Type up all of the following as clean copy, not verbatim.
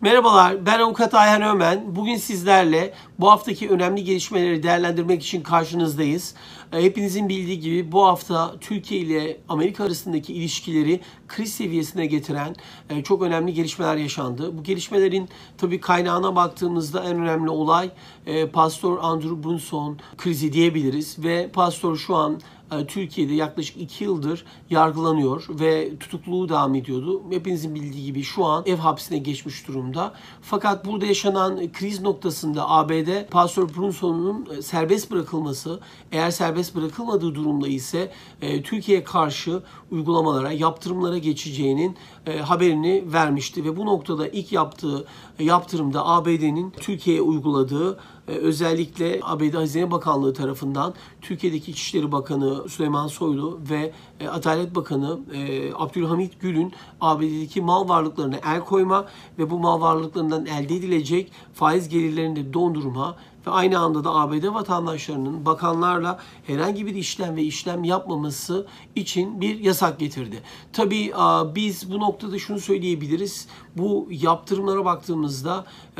Merhabalar, ben Avukat Ayhan Ömen. Bugün sizlerle bu haftaki önemli gelişmeleri değerlendirmek için karşınızdayız. Hepinizin bildiği gibi bu hafta Türkiye ile Amerika arasındaki ilişkileri kriz seviyesine getiren çok önemli gelişmeler yaşandı. Bu gelişmelerin tabii kaynağına baktığımızda en önemli olay Pastor Andrew Brunson krizi diyebiliriz ve Pastor şu an Türkiye'de yaklaşık 2 yıldır yargılanıyor ve tutukluluğu devam ediyordu. Hepinizin bildiği gibi şu an ev hapsine geçmiş durumda. Fakat burada yaşanan kriz noktasında ABD Pastor Brunson'un serbest bırakılması, eğer serbest bırakılmadığı durumda ise Türkiye'ye karşı uygulamalara, yaptırımlara geçeceğinin haberini vermişti ve bu noktada ilk yaptığı yaptırımda ABD'nin Türkiye'ye uyguladığı özellikle ABD Hazine Bakanlığı tarafından Türkiye'deki İçişleri Bakanı Süleyman Soylu ve Adalet Bakanı Abdülhamit Gül'ün ABD'deki mal varlıklarına el koyma ve bu mal varlıklarından elde edilecek faiz gelirlerini de dondurma ve aynı anda da ABD vatandaşlarının bakanlarla herhangi bir işlem yapmaması için bir yasak getirdi. Tabii biz bu noktada şunu söyleyebiliriz. Bu yaptırımlara baktığımızda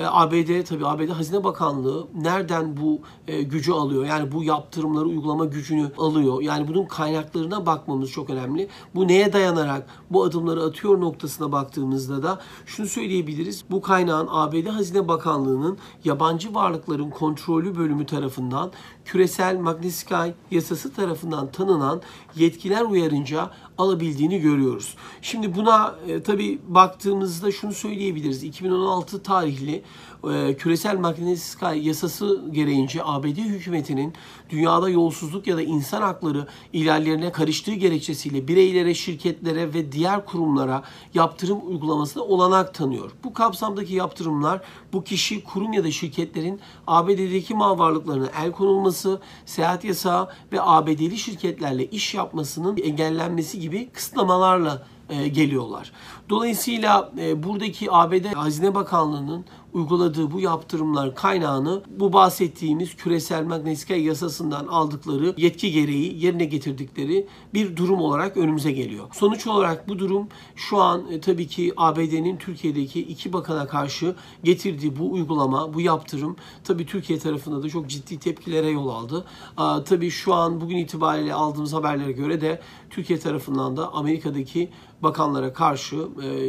ABD Hazine Bakanlığı nereden bu gücü alıyor? Yani bu yaptırımları uygulama gücünü alıyor. Yani bunun kaynaklarına bakmamız çok önemli. Bu neye dayanarak bu adımları atıyor noktasına baktığımızda da şunu söyleyebiliriz. Bu kaynağın ABD Hazine Bakanlığı'nın yabancı varlıkların kontrolü bölümü tarafından küresel Magnitsky yasası tarafından tanınan yetkiler uyarınca alabildiğini görüyoruz. Şimdi buna tabii baktığımızda şunu söyleyebiliriz. 2016 tarihli küresel Magnitsky yasası gereğince ABD hükümetinin dünyada yolsuzluk ya da insan hakları ihlallerine karıştığı gerekçesiyle bireylere, şirketlere ve diğer kurumlara yaptırım uygulamasına olanak tanıyor. Bu kapsamdaki yaptırımlar bu kişi, kurum ya da şirketlerin ABD'deki mal varlıklarına el konulması, seyahat yasağı ve ABD'li şirketlerle iş yapmasının engellenmesi gibi kısıtlamalarla geliyorlar. Dolayısıyla buradaki ABD Hazine Bakanlığı'nın uyguladığı bu yaptırımlar kaynağını bu bahsettiğimiz küresel Magnitsky yasasından aldıkları yetki gereği yerine getirdikleri bir durum olarak önümüze geliyor. Sonuç olarak bu durum şu an tabii ki ABD'nin Türkiye'deki iki bakana karşı getirdiği bu uygulama, bu yaptırım tabii Türkiye tarafında da çok ciddi tepkilere yol aldı. Tabii şu an bugün itibariyle aldığımız haberlere göre de Türkiye tarafından da Amerika'daki bakanlara karşı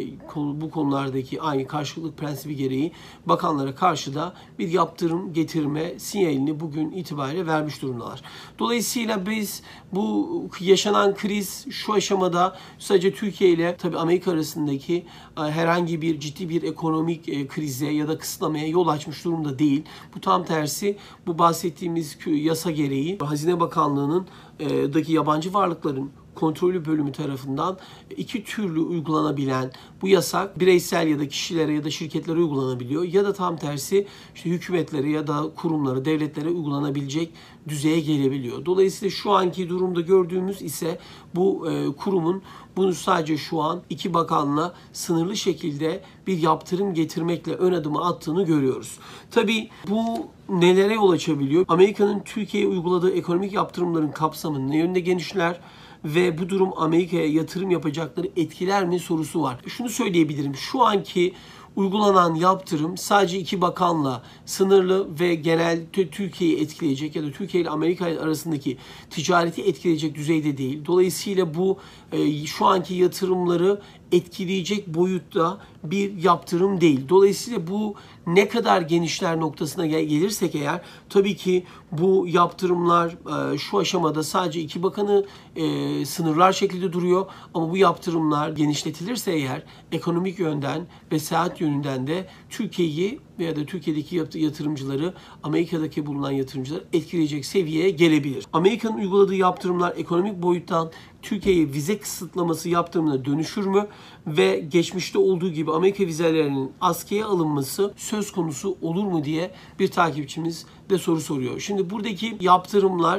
bu konulardaki aynı karşılıklı prensibi gereği bakanlara karşı da bir yaptırım getirme sinyalini bugün itibariyle vermiş durumdalar. Dolayısıyla biz bu yaşanan kriz şu aşamada sadece Türkiye ile tabii Amerika arasındaki herhangi bir ciddi bir ekonomik krize ya da kısıtlamaya yol açmış durumda değil. Bu tam tersi bu bahsettiğimiz yasa gereği Hazine Bakanlığı'nın daki yabancı varlıkların kontrolü bölümü tarafından iki türlü uygulanabilen bu yasak bireysel ya da kişilere ya da şirketlere uygulanabiliyor ya da tam tersi işte hükümetlere ya da kurumlara, devletlere uygulanabilecek düzeye gelebiliyor. Dolayısıyla şu anki durumda gördüğümüz ise bu kurumun bunu sadece şu an iki bakanla sınırlı şekilde bir yaptırım getirmekle ön adımı attığını görüyoruz. Tabii bu nelere yol açabiliyor? Amerika'nın Türkiye'ye uyguladığı ekonomik yaptırımların kapsamı ne yönde genişler? Ve bu durum Amerika'ya yatırım yapacakları etkiler mi sorusu var. Şunu söyleyebilirim. Şu anki uygulanan yaptırım sadece iki bakanla sınırlı ve genel Türkiye'yi etkileyecek ya da Türkiye ile Amerika arasındaki ticareti etkileyecek düzeyde değil. Dolayısıyla bu şu anki yatırımları etkileyecek boyutta bir yaptırım değil. Dolayısıyla bu ne kadar genişler noktasına gelirsek eğer tabii ki bu yaptırımlar şu aşamada sadece iki bakanı sınırlar şekilde duruyor ama bu yaptırımlar genişletilirse eğer ekonomik yönden ve seyahat yönünden de Türkiye'yi veya da Türkiye'deki yatırımcıları, Amerika'daki bulunan yatırımcıları etkileyecek seviyeye gelebilir. Amerika'nın uyguladığı yaptırımlar ekonomik boyuttan Türkiye'ye vize kısıtlaması yaptırımına dönüşür mü? Ve geçmişte olduğu gibi Amerika vizelerinin askıya alınması söz konusu olur mu diye bir takipçimiz de soru soruyor. Şimdi buradaki yaptırımlar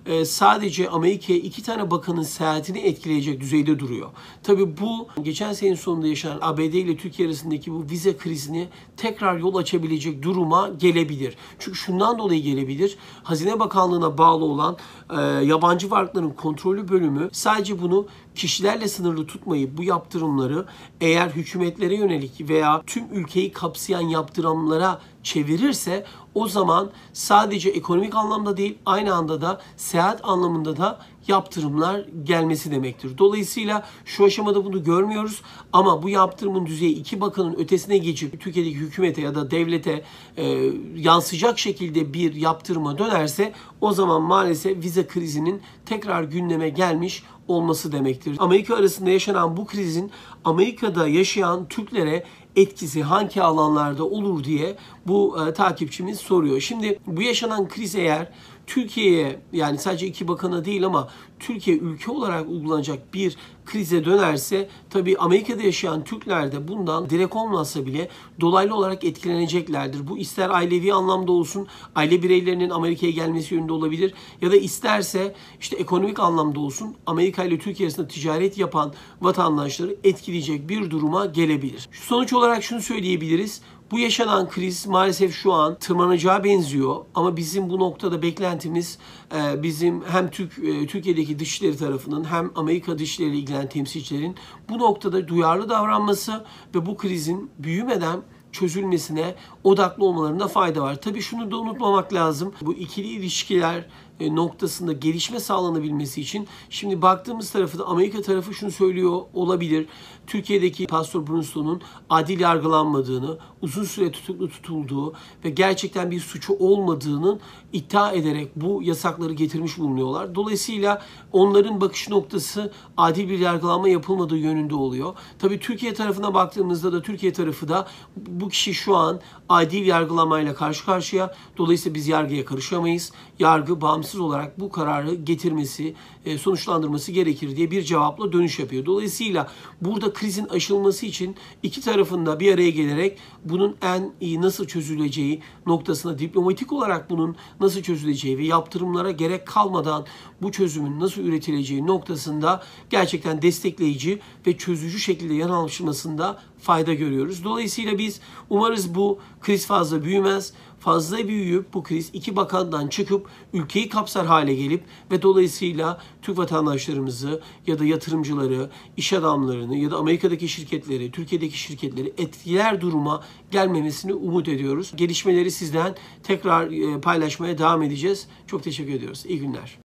sadece Amerika'ya 2 tane bakanın seyahatini etkileyecek düzeyde duruyor. Tabii bu geçen senenin sonunda yaşanan ABD ile Türkiye arasındaki bu vize krizini tekrar yol açabilecek duruma gelebilir. Çünkü şundan dolayı gelebilir. Hazine Bakanlığı'na bağlı olan yabancı varlıkların kontrolü bölümü sadece bunu kişilerle sınırlı tutmayıp bu yaptırımları eğer hükümetlere yönelik veya tüm ülkeyi kapsayan yaptırımlara çevirirse o zaman sadece ekonomik anlamda değil aynı anda da seyahat anlamında da yaptırımlar gelmesi demektir. Dolayısıyla şu aşamada bunu görmüyoruz ama bu yaptırımın düzeyi 2 bakanın ötesine geçip Türkiye'deki hükümete ya da devlete yansıyacak şekilde bir yaptırıma dönerse o zaman maalesef vize krizinin tekrar gündeme gelmiş olması demektir. Amerika arasında yaşanan bu krizin Amerika'da yaşayan Türklere etkisi hangi alanlarda olur diye bu takipçimiz soruyor. Şimdi bu yaşanan kriz eğer Türkiye'ye yani sadece 2 bakana değil ama Türkiye ülke olarak uygulanacak bir krize dönerse tabii Amerika'da yaşayan Türkler de bundan direkt olmasa bile dolaylı olarak etkileneceklerdir. Bu ister ailevi anlamda olsun, aile bireylerinin Amerika'ya gelmesi yönünde olabilir ya da isterse işte ekonomik anlamda olsun Amerika ile Türkiye arasında ticaret yapan vatandaşları etkileyecek bir duruma gelebilir. Sonuç olarak şunu söyleyebiliriz. Bu yaşanan kriz maalesef şu an tırmanacağı benziyor ama bizim bu noktada beklentimiz bizim hem Türkiye'deki dışişleri tarafının hem Amerika dışişleriyle ilgilenen temsilcilerin bu noktada duyarlı davranması ve bu krizin büyümeden çözülmesine odaklı olmalarında fayda var. Tabii şunu da unutmamak lazım. Bu ikili ilişkiler noktasında gelişme sağlanabilmesi için şimdi baktığımız tarafı da Amerika tarafı şunu söylüyor olabilir. Türkiye'deki Pastor Brunstone'un adil yargılanmadığını, uzun süre tutuklu tutulduğu ve gerçekten bir suçu olmadığını iddia ederek bu yasakları getirmiş bulunuyorlar. Dolayısıyla onların bakış noktası adil bir yargılanma yapılmadığı yönünde oluyor. Tabii Türkiye tarafına baktığımızda da Türkiye tarafı da bu kişi şu an adil yargılamayla karşı karşıya. Dolayısıyla biz yargıya karışamayız. Yargı bağımsız olarak bu kararı getirmesi, sonuçlandırması gerekir diye bir cevapla dönüş yapıyor. Dolayısıyla burada krizin aşılması için iki tarafında bir araya gelerek bunun en iyi nasıl çözüleceği noktasına diplomatik olarak bunun nasıl çözüleceği ve yaptırımlara gerek kalmadan bu çözümün nasıl üretileceği noktasında gerçekten destekleyici ve çözücü şekilde yer almasında fayda görüyoruz. Dolayısıyla biz umarız bu kriz fazla büyümez. Fazla büyüyüp bu kriz iki bakandan çıkıp ülkeyi kapsar hale gelip ve dolayısıyla Türk vatandaşlarımızı ya da yatırımcıları, iş adamlarını ya da Amerika'daki şirketleri, Türkiye'deki şirketleri etkiler duruma gelmemesini umut ediyoruz. Gelişmeleri sizden tekrar paylaşmaya devam edeceğiz. Çok teşekkür ediyoruz. İyi günler.